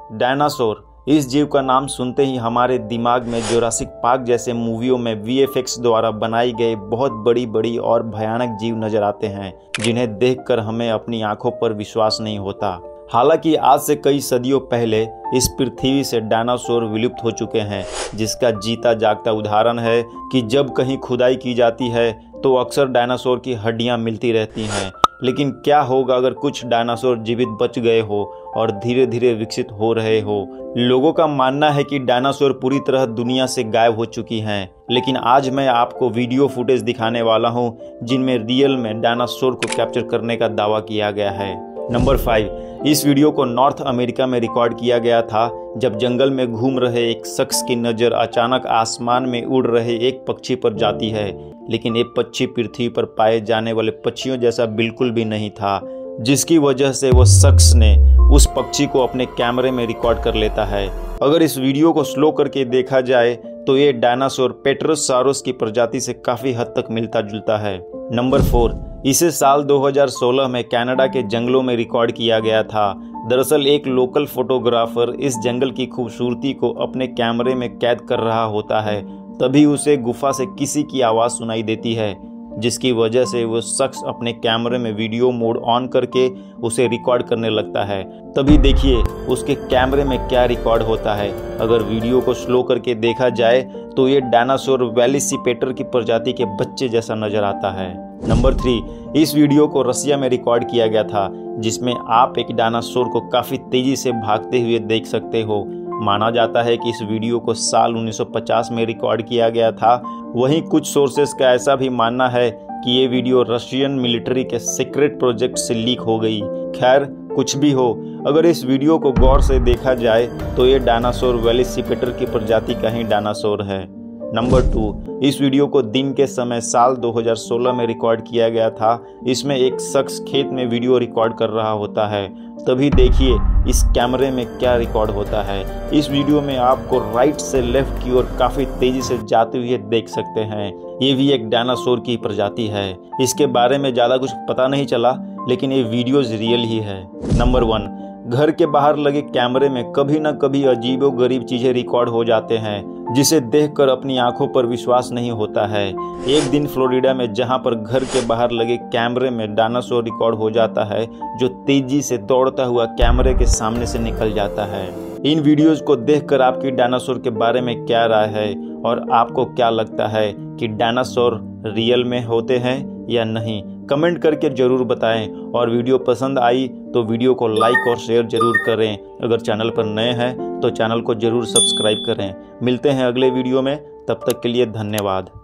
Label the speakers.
Speaker 1: Dinosaur, इस जीव का नाम सुनते ही हमारे दिमाग में जुरासिक पार्क जैसे मूवियों में वीएफएक्स द्वारा बनाई गए बहुत बड़ी बड़ी और भयानक जीव नजर आते हैं, जिन्हें देखकर हमें अपनी आंखों पर विश्वास नहीं होता। हालांकि आज से कई सदियों पहले इस पृथ्वी से डायनासोर विलुप्त हो चुके हैं, जिसका जीता जागता उदाहरण है कि जब कहीं खुदाई की जाती है तो अक्सर डायनासोर की हड्डियां मिलती रहती हैं। लेकिन क्या होगा अगर कुछ डायनासोर जीवित बच गए हो और धीरे धीरे विकसित हो रहे हो। लोगों का मानना है कि डायनासोर पूरी तरह दुनिया से गायब हो चुकी हैं, लेकिन आज मैं आपको वीडियो फुटेज दिखाने वाला हूं जिनमें रियल में डायनासोर को कैप्चर करने का दावा किया गया है। नंबर 5, इस वीडियो को नॉर्थ अमेरिका में रिकॉर्ड किया गया था, जब जंगल में घूम रहे एक शख्स की नज़र अचानक आसमान में उड़ रहे एक पक्षी पर जाती है। लेकिन ये पक्षी पृथ्वी पर पाए जाने वाले पक्षियों जैसा बिल्कुल भी नहीं था, जिसकी वजह से वो शख्स ने उस पक्षी को अपने कैमरे में रिकॉर्ड कर लेता है। अगर इस वीडियो को स्लो करके देखा जाए तो ये डायनासोर पेट्रोसाउरस की प्रजाति से काफ़ी हद तक मिलता जुलता है। नंबर 4, इसे साल 2016 में कनाडा के जंगलों में रिकॉर्ड किया गया था। दरअसल एक लोकल फोटोग्राफर इस जंगल की खूबसूरती को अपने कैमरे में कैद कर रहा होता है, तभी उसे गुफा से किसी की आवाज़ सुनाई देती है, जिसकी वजह से वो शख्स अपने कैमरे में वीडियो मोड ऑन करके उसे रिकॉर्ड करने लगता है। तभी देखिए उसके कैमरे में क्या रिकॉर्ड होता है। अगर वीडियो को स्लो करके देखा जाए तो ये डायनासोर वेलोसिपेटर की प्रजाति के बच्चे जैसा नजर आता है। नंबर 3, इस वीडियो को रसिया में रिकॉर्ड किया गया था, जिसमें आप एक डायनासोर को काफ़ी तेज़ी से भागते हुए देख सकते हो। माना जाता है कि इस वीडियो को साल 1950 में रिकॉर्ड किया गया था। वहीं कुछ सोर्सेस का ऐसा भी मानना है कि ये वीडियो रशियन मिलिट्री के सीक्रेट प्रोजेक्ट से लीक हो गई। खैर कुछ भी हो, अगर इस वीडियो को गौर से देखा जाए तो ये डायनासोर वेलोसिपेटर की प्रजाति का ही डायनासोर है। नंबर 2, इस वीडियो को दिन के समय साल 2016 में रिकॉर्ड किया गया था। इसमें एक शख्स खेत में वीडियो रिकॉर्ड कर रहा होता है। तभी देखिए इस कैमरे में क्या रिकॉर्ड होता है। इस वीडियो में आपको राइट से लेफ्ट की ओर काफ़ी तेज़ी से जाते हुए देख सकते हैं। ये भी एक डायनासोर की प्रजाति है। इसके बारे में ज़्यादा कुछ पता नहीं चला, लेकिन ये वीडियोज़ रियल ही है। नंबर 1, घर के बाहर लगे कैमरे में कभी न कभी अजीबोगरीब चीज़ें रिकॉर्ड हो जाते हैं, जिसे देखकर अपनी आंखों पर विश्वास नहीं होता है। एक दिन फ्लोरिडा में जहां पर घर के बाहर लगे कैमरे में डायनासोर रिकॉर्ड हो जाता है, जो तेजी से दौड़ता हुआ कैमरे के सामने से निकल जाता है। इन वीडियोस को देखकर आपकी डायनासोर के बारे में क्या राय है और आपको क्या लगता है कि डायनासोर रियल में होते हैं या नहीं? कमेंट करके जरूर बताएं। और वीडियो पसंद आई तो वीडियो को लाइक और शेयर जरूर करें। अगर चैनल पर नए हैं तो चैनल को जरूर सब्सक्राइब करें। मिलते हैं अगले वीडियो में, तब तक के लिए धन्यवाद।